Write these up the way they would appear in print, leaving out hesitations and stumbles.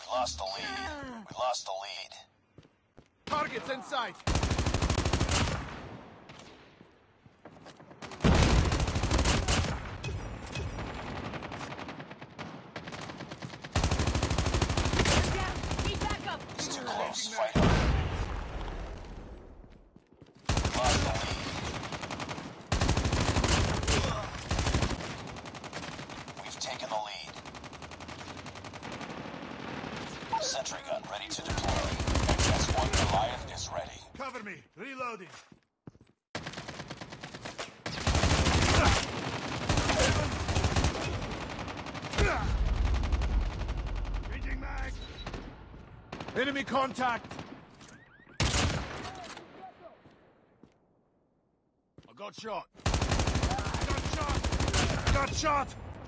lost the lead. We lost the lead. Targets in sight. Need backup. It's too close. Fight harder. Lost the lead. We've taken the lead. Sentry gun ready to deploy. XS-1 Goliath is ready. Cover me. Reloading. Changing mag. Enemy contact. I got shot. Got shot. Got shot.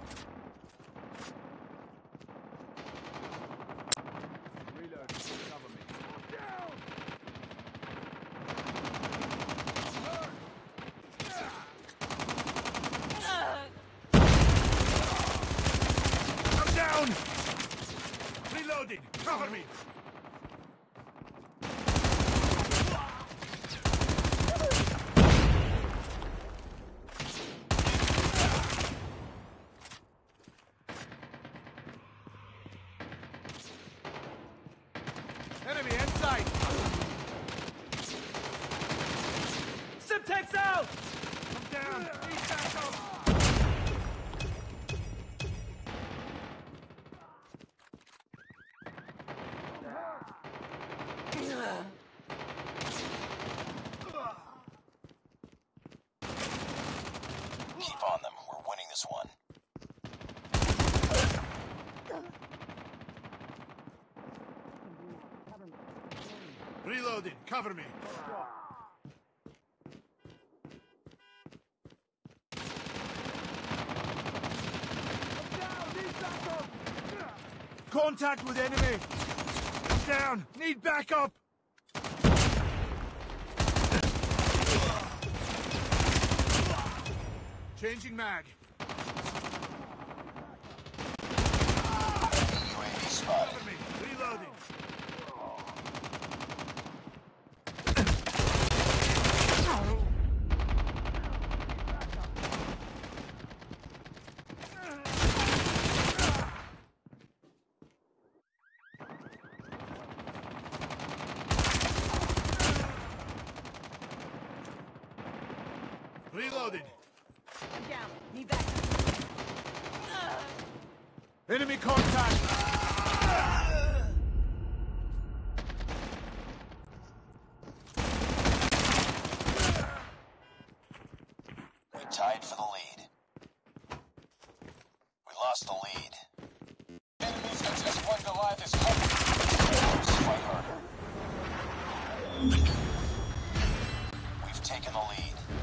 Reload. Cover me. Down. I'm down. Reloading. Cover me. Enemy inside. Simtex out. I'm down. Need backup. Keep on them. We're winning this one. Reloading. Cover me. Contact with enemy. I'm down. Need backup. Changing mag. UAV spotted. Cover me. Reloading. Reloading. I'm down. Need backup. Enemy contact. We tied for the lead. We lost the lead. Enemies XS-1 Goliath is coming. Fight harder. We've taken the lead.